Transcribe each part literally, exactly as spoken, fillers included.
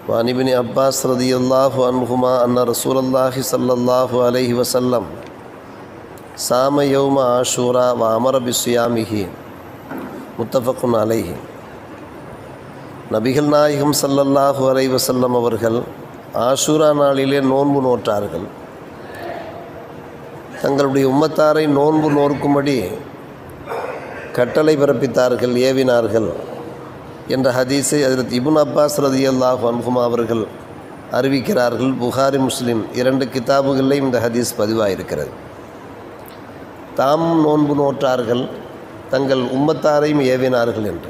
وعن ابن عباس رضي الله عنهما أن رسول الله صلى الله عليه وسلم صام يوم عاشوراء وأمر بصيامه متفق عليه. நபிகள் நாயகம் ஸல்லல்லாஹு அலைஹி வஸல்லம் அவர்கள் ஆஷூரா நாளிலே நோன்பு நோற்றார்கள். தங்களுடைய உம்மத்தாரை நோன்பு நோக்கும்படி கட்டளை பிறப்பித்தார்கள், ஏவினார்கள் என்ற ஹதீஸை ஹஜ்ரத் இப்னு அப்பாஸ் ரலியல்லாஹு அன்ஹுமா அவர்கள் அறிவிக்கிறார்கள். புகாரி, முஸ்லிம் இரண்டு கிதாபுகளிலும் இந்த ஹதீஸ் பதிவாயிருக்கிறது. தாமும் நோன்பு நோற்றார்கள், தங்கள் உம்மத்தாரையும் ஏவினார்கள் என்று.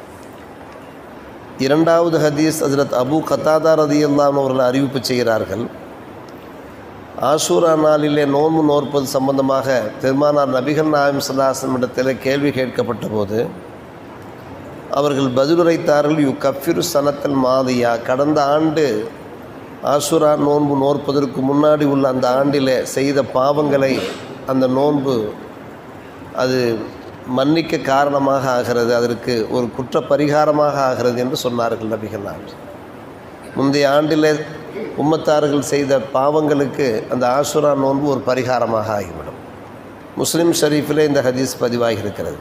இரண்டாவது ஹதீஸ் ஹஜ்ரத் அபூ கத்தாதா ரலியல்லாஹு அவர்கள் அறிவிப்பு செய்கிறார்கள். ஆஷூரா நாளிலே நோன்பு நோற்பது சம்பந்தமாக பெருமானார் நபிகள் நாயகம் ஸல்லல்லாஹு அலைஹி வஸல்லம் இடத்தில் கேள்வி கேட்கப்பட்ட போது அவர்கள் பதிலுரைத்தார்கள், யு கஃபிரு சனத்தல் மாதியா, கடந்த ஆண்டு ஆஷூரா நோன்பு நோற்பதற்கு முன்னாடி உள்ள அந்த ஆண்டிலே செய்த பாவங்களை அந்த நோன்பு அது மன்னிக்க காரணமாக ஆகிறது, அதற்கு ஒரு குற்ற பரிகாரமாக ஆகிறது என்று சொன்னார்கள் நபிகள் நாயகம். முந்தைய ஆண்டிலே உம்மத்தார்கள் செய்த பாவங்களுக்கு அந்த ஆஷூரா நோன்பு ஒரு பரிகாரமாக ஆகிவிடும். முஸ்லிம் ஷரீஃபிலே இந்த ஹதீஸ் பதிவாகி இருக்கிறது.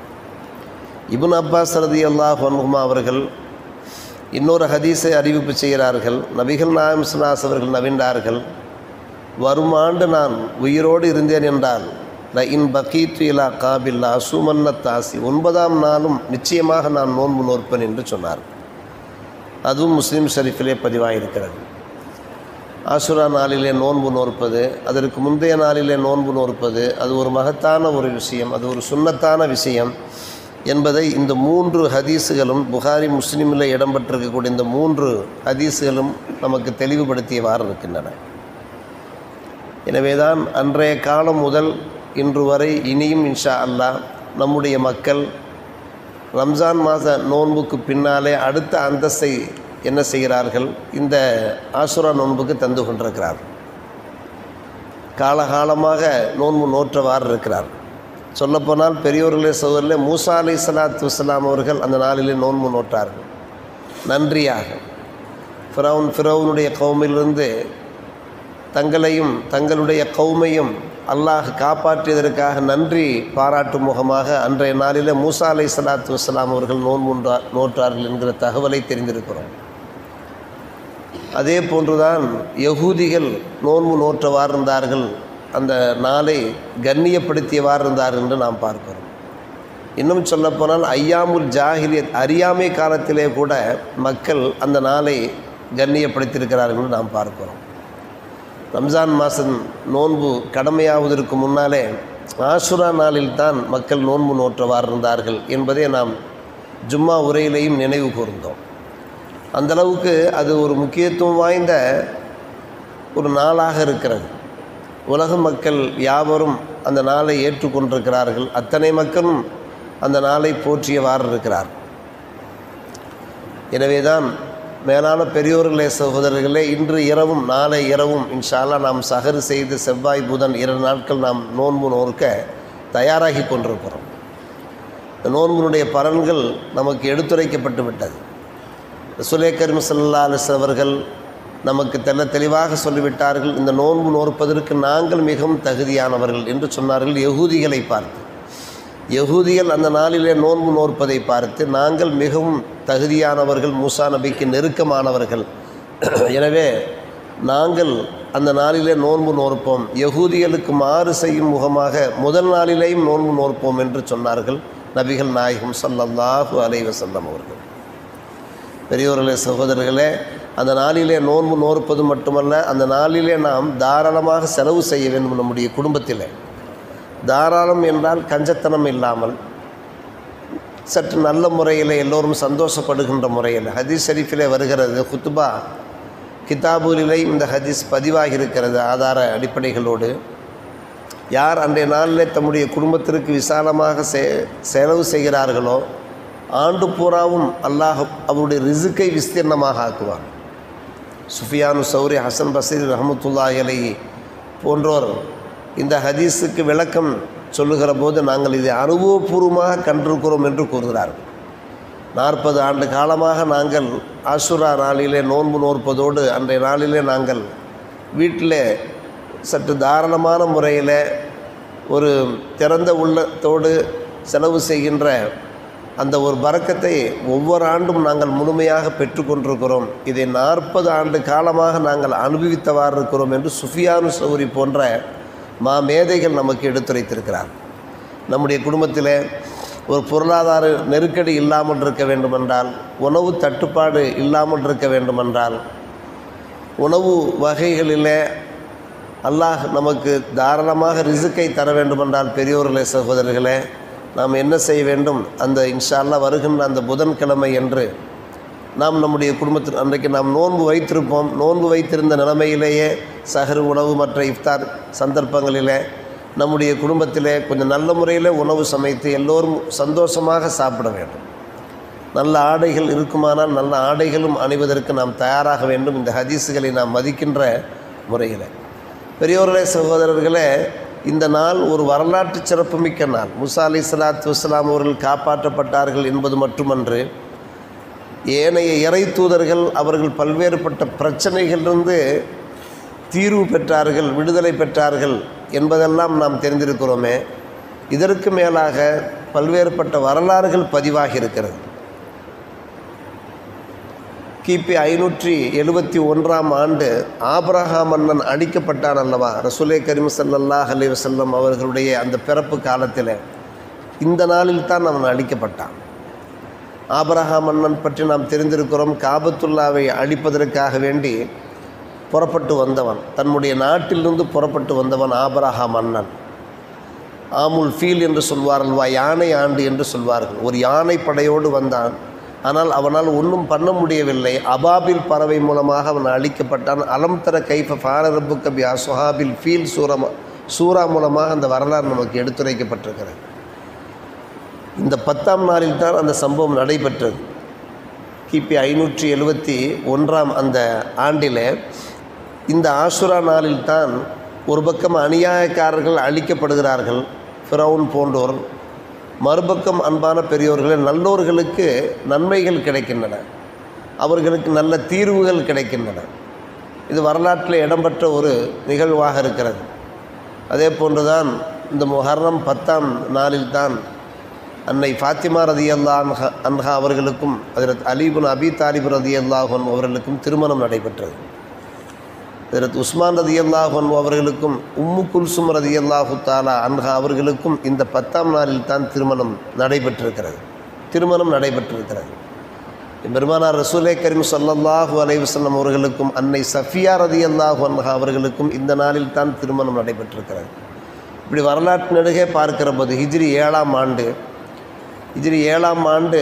இப்னு அப்பாஸ் ரலியல்லாஹு அன்ஹுமா அவர்கள் இன்னொரு ஹதீஸை அறிவிப்பு செய்கிறார்கள். நபிகள் நாயகம் ஸல்லல்லாஹு அலைஹி வஸல்லம் அவர்கள் நவின்றார்கள், வரும் ஆண்டு நான் உயிரோடு இருந்தேன் என்றால் ல இன் பகீத்து இலா காபில்லா அசுமன்ன தாசி, ஒன்பதாம் நாளும் நிச்சயமாக நான் நோன்பு நோற்பேன் என்று சொன்னார். அதுவும் முஸ்லீம் ஷரீஃபிலே பதிவாகியிருக்கிறது. ஆஷூரா நாளிலே நோன்பு நோற்பது, அதற்கு முந்தைய நாளிலே நோன்பு நோற்பது, அது ஒரு மகத்தான ஒரு விஷயம், அது ஒரு சுன்னத்தான விஷயம் என்பதை இந்த மூன்று ஹதீஸுகளும், புகாரி முஸ்லீமில் இடம்பெற்றிருக்கக்கூடிய இந்த மூன்று ஹதீஸுகளும் நமக்கு தெளிவுபடுத்தியவாறு இருக்கின்றன. எனவேதான் அன்றைய காலம் முதல் இன்று வரை இனியும் இன்ஷா அல்லாஹ் நம்முடைய மக்கள் ரம்ஜான் மாத நோன்புக்கு பின்னாலே அடுத்த அந்தஸ்தை என்ன செய்கிறார்கள், இந்த ஆஷூரா நோன்புக்கு தந்து கொண்டிருக்கிறார்கள். காலகாலமாக நோன்பு நோற்றவாறு இருக்கிறார். சொல்லப்போனால் பெரியோர்களே சகோதரர்களே, மூசா அலைஹிஸ்ஸலாத்து வஸ்ஸலாம் அவர்கள் அந்த நாளிலே நோன்பு நோட்டார்கள். நன்றியாக ஃபிரௌன் ஃபிரௌனுடைய கௌமிலிருந்து தங்களையும் தங்களுடைய கௌமையும் அல்லாஹ் காப்பாற்றியதற்காக நன்றி பாராட்டும் முகமாக அன்றைய நாளிலே மூசா அலைஹிஸ்ஸலாத்து வஸ்ஸலாம் அவர்கள் நோன்பு நோற்றார்கள் என்கிற தகவலை தெரிந்திருக்கிறோம். அதே போன்றுதான் யகூதிகள் நோன்பு நோற்றவாறு இருந்தார்கள், அந்த நாளை கண்ணியப்படுத்தியவாறு இருந்தார் என்று நாம் பார்க்கிறோம். இன்னும் சொல்லப்போனால் ஐயாமுல் ஜாஹிலியத், அறியாமை காலத்திலே கூட மக்கள் அந்த நாளை கண்ணியப்படுத்தியிருக்கிறார்கள் என்று நாம் பார்க்கிறோம். ரம்ஜான் மாதம் நோன்பு கடமையாவதற்கு முன்னாலே ஆஷூரா நாளில் தான் மக்கள் நோன்பு நோற்றவாறு இருந்தார்கள் என்பதை நாம் ஜும்மா உரையிலேயும் நினைவு கூர்ந்தோம். அந்தளவுக்கு அது ஒரு முக்கியத்துவம் வாய்ந்த ஒரு நாளாக இருக்கிறது. உலக மக்கள் யாவரும் அந்த நாளை ஏற்றுக்கொண்டிருக்கிறார்கள். அத்தனை மக்களும் அந்த நாளை போற்றியவாறு இருக்கிறார். எனவே தான் மேலான பெரியோர்களே சகோதரர்களே, இன்று இரவும் நாளை இரவும் இன்ஷா அல்லாஹ் நாம் சஹர் செய்து செவ்வாய் புதன் இரண்டு நாட்கள் நாம் நோன்பு நோற்க தயாராகி கொண்டிருக்கிறோம். இந்த நோன்பினுடைய பலன்கள் நமக்கு எடுத்துரைக்கப்பட்டு விட்டது. ரசூலே கரீம் ஸல்லல்லாஹு அலைஹி வஸல்லம் அவர்கள் நமக்கு தெல்ல தெளிவாக சொல்லிவிட்டார்கள், இந்த நோன்பு நோற்பதற்கு நாங்கள் மிகவும் தகுதியானவர்கள் என்று சொன்னார்கள். யகூதிகளை பார்த்து, யகூதிகள் அந்த நாளிலே நோன்பு நோற்பதை பார்த்து நாங்கள் மிகவும் தகுதியானவர்கள், மூசா நபிக்கு நெருக்கமானவர்கள், எனவே நாங்கள் அந்த நாளிலே நோன்பு நோற்போம், யகூதிகளுக்கு மாறு செய்யும் முகமாக முதல் நாளிலேயும் நோன்பு நோற்போம் என்று சொன்னார்கள் நபிகள் நாயகம் ஸல்லல்லாஹு அலைஹி வஸல்லம் அவர்கள். பெரியோர்களே சகோதரர்களே, அந்த நாளிலே நோன்பு நோற்பது மட்டுமல்ல, அந்த நாளிலே நாம் தாராளமாக செலவு செய்ய வேண்டும். நம்முடைய குடும்பத்தில் தாராளம் என்றால் கஞ்சத்தனம் இல்லாமல் சற்று நல்ல முறையில் எல்லோரும் சந்தோஷப்படுகின்ற முறையில். ஹதீஸ் ஷரீஃபிலே வருகிறது, குத்துபா கிதாபுலிலே இந்த ஹதீஸ் பதிவாகி இருக்கிறது ஆதார அடிப்படைகளோடு. யார் அன்றைய நாளிலே தம்முடைய குடும்பத்திற்கு விசாலமாக செ செலவு செய்கிறார்களோ ஆண்டு பூராவும் அல்லாஹ் அவருடைய ரிசுக்கை விஸ்தீர்ணமாக ஆக்குவார். சுஃபியானு சௌரி, ஹசன் பஸ்ரி ரஹ்மத்துல்லாஹி அலைஹி போன்றோர் இந்த ஹதீஸுக்கு விளக்கம் சொல்லுகிற போது நாங்கள் இதை அனுபவபூர்வமாக கண்டிருக்கிறோம் என்று கூறுகிறார்கள். நாற்பது ஆண்டு காலமாக நாங்கள் ஆஷுரா நாளிலே நோன்பு நோற்பதோடு அன்றைய நாளிலே நாங்கள் வீட்டில் சற்று தாராளமான முறையில் ஒரு திறந்த உள்ளத்தோடு செலவு செய்கின்ற அந்த ஒரு பரக்கத்தை ஒவ்வொரு ஆண்டும் நாங்கள் முழுமையாக பெற்றுக்கொண்டிருக்கிறோம். இதை நாற்பது ஆண்டு காலமாக நாங்கள் அனுபவித்தவாறு இருக்கிறோம் என்று சுஃபியானு சௌரி போன்ற மா மேதைகள் நமக்கு எடுத்துரைத்திருக்கிறார். நம்முடைய குடும்பத்தில் ஒரு பொருளாதார நெருக்கடி இல்லாமல் இருக்க வேண்டுமென்றால், உணவு தட்டுப்பாடு இல்லாமல் இருக்க வேண்டுமென்றால், உணவு வகைகளிலே அல்லாஹ் நமக்கு தாராளமாக ரிசுக்கை தர வேண்டுமென்றால், பெரியோர்களே சகோதரர்களே, நாம் என்ன செய்ய வேண்டும்? அந்த இன்ஷா அல்லாஹ் வருகின்ற அந்த புதன்கிழமை என்று நாம் நம்முடைய குடும்பத்தில் அன்றைக்கு நாம் நோன்பு வைத்திருப்போம். நோன்பு வைத்திருந்த நிலைமையிலேயே சஹர் உணவு மற்ற இஃப்தார் சந்தர்ப்பங்களிலே நம்முடைய குடும்பத்திலே கொஞ்சம் நல்ல முறையில் உணவு சமைத்து எல்லோரும் சந்தோஷமாக சாப்பிட வேண்டும். நல்ல ஆடைகள் இருக்குமானால் நல்ல ஆடைகளும் அணிவதற்கு நாம் தயாராக வேண்டும். இந்த ஹதீஸுகளை நாம் மதிக்கின்ற முறையில் பெரியோர்களே சகோதரர்களே, இந்த நாள் ஒரு வரலாற்று சிறப்புமிக்க நாள். மூசா அலைஹிஸ்ஸலாத்து வஸ்ஸலாம் அவர்கள் காப்பாற்றப்பட்டார்கள் என்பது மட்டுமன்று, ஏனைய இறை தூதர்கள் அவர்கள் பல்வேறுபட்ட பிரச்சனைகளிலிருந்து தீர்வு பெற்றார்கள், விடுதலை பெற்றார்கள் என்பதெல்லாம் நாம் தெரிந்திருக்கிறோமே. இதற்கு மேலாக பல்வேறுபட்ட வரலாறுகள் பதிவாகி இருக்கிறது. கிபி ஐநூற்றி எழுபத்தி ஒன்றாம் ஆண்டு ஆபிரஹா மன்னன் அழிக்கப்பட்டான் அல்லவா? ரசூலே கரீம் ஸல்லல்லாஹு அலைஹி வஸல்லம் அவர்களுடைய அந்த பிறப்பு காலத்தில் இந்த நாளில் தான் அவன் அழிக்கப்பட்டான். ஆபிரஹா மன்னன் பற்றி நாம் தெரிந்திருக்கிறோம். காபத்துல்லாவை அழிப்பதற்காக வேண்டி புறப்பட்டு வந்தவன், தன்னுடைய நாட்டிலிருந்து புறப்பட்டு வந்தவன் ஆபிரஹா மன்னன். ஆமுல் ஃபீல் என்று சொல்வார்கள், யானை ஆண்டு என்று சொல்வார்கள். ஒரு யானை படையோடு வந்தான். ஆனால் அவனால் ஒன்றும் பண்ண முடியவில்லை. அபாபில் பறவை மூலமாக அவன் அழிக்கப்பட்டான். அலம் தர கைஃப ஃபால ரப்புக்க பி அஸ்ஹாபில் ஃபீல் சூரமா சூரா மூலமாக அந்த வரலாறு நமக்கு எடுத்துரைக்கப்பட்டிருக்கிறது. இந்த பத்தாம் நாளில் தான் அந்த சம்பவம் நடைபெற்றது. கிபி ஐநூற்றி எழுபத்தி ஒன்றாம் அந்த ஆண்டில் இந்த ஆஷுரா நாளில் தான் ஒரு பக்கம் அநியாயக்காரர்கள் அழிக்கப்படுகிறார்கள், ஃபிரௌன் போன்றோர். மறுபக்கம் அன்பான பெரியோர்களே, நல்லோர்களுக்கு நன்மைகள் கிடைக்கின்றன, அவர்களுக்கு நல்ல தீர்வுகள் கிடைக்கின்றன. இது வரலாற்றில் இடம்பெற்ற ஒரு நிகழ்வாக இருக்கிறது. அதே போன்றுதான் இந்த முஹர்ரம் பத்தாம் நாளில் தான் அன்னை ஃபாத்திமா ரதியல்லாஹு அன்ஹா அன்ஹா அவர்களுக்கும் ஹஜ்ரத் அலி இப்னு அபி தாலிப் ரதியல்லாஹு அன்ஹு அவர்களுக்கும் திருமணம் நடைபெற்றது. ஹஜ்ரத் உஸ்மான் ரதியல்லாஹு அன்ஹு அவர்களுக்கும் உம்மு குல்சும் ரதியல்லாஹு தஆலா அன்ஹா அவர்களுக்கும் இந்த பத்தாம் நாளில் தான் திருமணம் நடைபெற்றிருக்கிறது. திருமணம் நடைபெற்றிருக்கிறது. பெருமானார் ரசூலே கரீம் ஸல்லல்லாஹு அலைஹி வஸல்லம் அவர்களுக்கும் அன்னை சஃபியா ரதியல்லாஹு அன்ஹா அவர்களுக்கும் இந்த நாளில் தான் திருமணம் நடைபெற்றிருக்கிறது. இப்படி வரலாற்று நெடுகே பார்க்கிற போது ஹிஜ்ரி ஏழாம் ஆண்டு ஹிஜ்ரி ஏழாம் ஆண்டு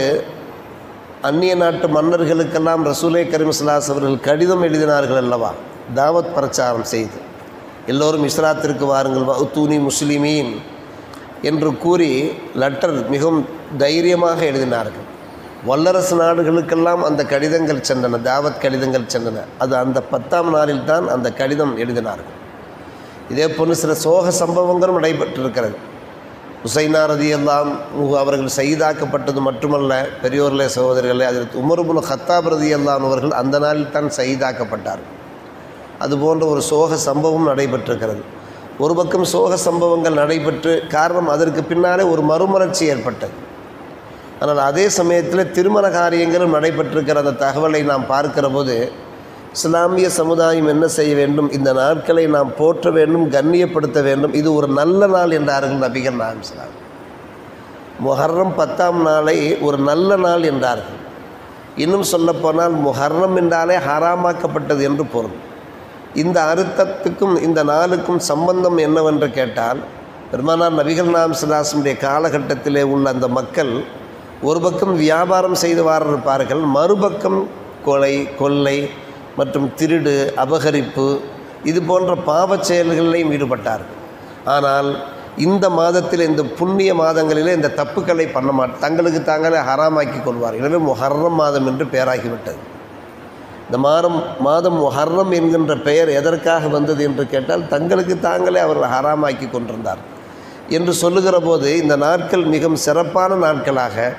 அந்நிய நாட்டு மன்னர்களுக்கெல்லாம் ரசூலே கரீம் ஸல்லல்லாஹு அலைஹி அவர்கள் கடிதம் எழுதினார்கள் அல்லவா, தாவத் பிரச்சாரம் செய்து எல்லோரும் இஸ்லாத்திற்கு வாருங்கள், வஅத்தூனி முஸ்லிமீன் என்று கூறி லெட்டர் மிகவும் தைரியமாக எழுதினார்கள். வல்லரசு நாடுகளுக்கெல்லாம் அந்த கடிதங்கள் சென்றன, தாவத் கடிதங்கள் சென்றன. அது அந்த பத்தாம் நாளில் தான் அந்த கடிதம் எழுதினார்கள். இதே போன்று சில சோக சம்பவங்களும் நடைபெற்றிருக்கிறது. ஹுசைனா ரதியல்லாஹு அன்ஹு அவர்கள் சயீதாக்கப்பட்டது மட்டுமல்ல, பெரியோர்களே சகோதரர்களே, ஹஜ்ரத் உமர் இப்னு கத்தாப் ரதியல்லாஹு அன்ஹு அவர்கள் அந்த நாளில் தான் சயீதாக்கப்பட்டார்கள். அதுபோன்ற ஒரு சோக சம்பவம் நடைபெற்றிருக்கிறது. ஒரு பக்கம் சோக சம்பவங்கள் நடைபெற்று காரணம் அதற்கு பின்னாலே ஒரு மறுமலர்ச்சி ஏற்பட்டது. ஆனால் அதே சமயத்தில் திருமண காரியங்களும் நடைபெற்றிருக்கிற அந்த தகவலை நாம் பார்க்கிற போது இஸ்லாமிய சமுதாயம் என்ன செய்ய வேண்டும்? இந்த நாட்களை நாம் போற்ற வேண்டும், கண்ணியப்படுத்த வேண்டும். இது ஒரு நல்ல நாள் என்றார்கள் நபிகள் நாயகம் ஸல்லல்லாஹு அலைஹி வஸல்லம். முஹர்ரம் பத்தாம் நாளை ஒரு நல்ல நாள் என்றார்கள். இன்னும் சொல்லப்போனால் முஹர்ரம் என்றாலே ஹராமாக்கப்பட்டது என்று பொருள். இந்த அர்த்தத்துக்கும் இந்த நாளுக்கும் சம்பந்தம் என்னவென்று கேட்டால், பெருமானார் நபிகள் நாயகம் ஸல்லல்லாஹு அலைஹி வஸல்லம் காலகட்டத்திலே உள்ள அந்த மக்கள் ஒரு பக்கம் வியாபாரம் செய்து வாரிருப்பார்கள், மறுபக்கம் கொலை கொள்ளை மற்றும் திருடு அபகரிப்பு இது போன்ற பாவச் செயல்களிலையும் ஈடுபட்டார்கள். ஆனால் இந்த மாதத்தில், இந்த புண்ணிய மாதங்களிலே இந்த தப்புக்களை பண்ண மாட்டார், தங்களுக்கு தாங்களே ஹராமாக்கி கொள்வார். எனவே முஹர்ரம் மாதம் என்று பெயராகிவிட்டது. இந்த மாதம் மாதம் முஹர்ரம் என்கின்ற பெயர் எதற்காக வந்தது என்று கேட்டால், தங்களுக்கு தாங்களே அவர்கள் ஹராமாக்கி கொண்டிருந்தார் என்று சொல்லுகிற போது இந்த நாட்கள் மிகவும் சிறப்பான நாட்களாக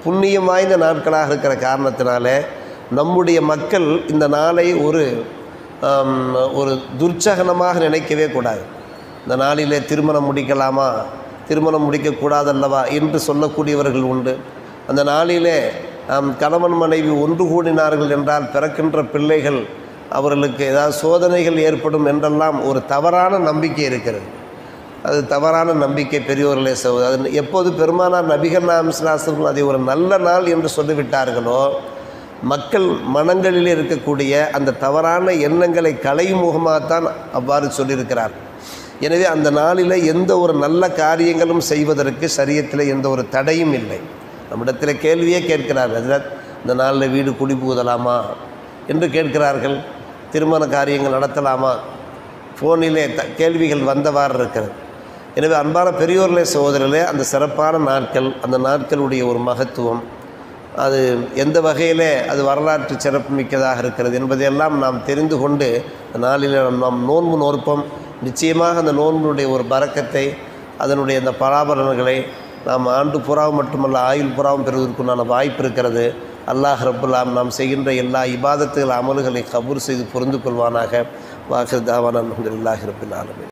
புண்ணியம் வாய்ந்த நாட்களாக இருக்கிற காரணத்தினால நம்முடைய மக்கள் இந்த நாளை ஒரு ஒரு துர்ச்சகனமாக நினைக்கவே கூடாது. இந்த நாளிலே திருமணம் முடிக்கலாமா, திருமணம் முடிக்கக்கூடாதல்லவா என்று சொல்லக்கூடியவர்கள் உண்டு. அந்த நாளிலே கணவன் மனைவி ஒன்று கூடினார்கள் என்றால் பிறக்கின்ற பிள்ளைகள் அவர்களுக்கு ஏதாவது சோதனைகள் ஏற்படும் என்றெல்லாம் ஒரு தவறான நம்பிக்கை இருக்கிறது. அது தவறான நம்பிக்கை பெரியோர்களே சகோதரர். அது எப்போது பெருமானார் நபிகள் நாயகம் ஸல்லல்லாஹு அலைஹி வஸல்லம் அதை ஒரு நல்ல நாள் என்று சொல்லிவிட்டார்களோ, மக்கள் மனங்களில் இருக்கக்கூடிய அந்த தவறான எண்ணங்களை களையும் முகமாகத்தான் அவ்வாறு சொல்லியிருக்கிறார். எனவே அந்த நாளில் எந்த ஒரு நல்ல காரியங்களும் செய்வதற்கு ஷரியத்தில் எந்த ஒரு தடையும் இல்லை. நம்மிடத்தில் கேள்வியே கேட்கிறார்கள், அதில் இந்த நாளில் வீடு குடி புகுதலாமா என்று கேட்கிறார்கள், திருமண காரியங்கள் நடத்தலாமா, ஃபோனிலே த கேள்விகள் வந்தவாறு இருக்கிறது. எனவே அன்பான பெரியோர்களே சகோதரர்களே, அந்த சிறப்பான நாட்கள், அந்த நாட்களுடைய ஒரு மகத்துவம், அது எந்த வகையிலே அது வரலாற்று சிறப்பு மிக்கதாக இருக்கிறது என்பதையெல்லாம் நாம் தெரிந்து கொண்டு அந்த நாளில் நாம் நோன்பு நோற்போம். நிச்சயமாக அந்த நோன்பினுடைய ஒரு பரக்கத்தை, அதனுடைய அந்த பராபலன்களை நாம் ஆண்டு புறாவும் மட்டுமல்ல ஆயுள் புறாவும் பெறுவதற்குண்டான வாய்ப்பு இருக்கிறது. அல்லாஹ் ரப்புல் ஆலமீன் நாம் செய்கின்ற எல்லா இபாதத்துகள் அமல்களை கபூர் செய்து புரிந்து கொள்வானாக. வாஹிர் தாவானா அல்ஹம்துலில்லாஹி ரப்பில் ஆலமீன்.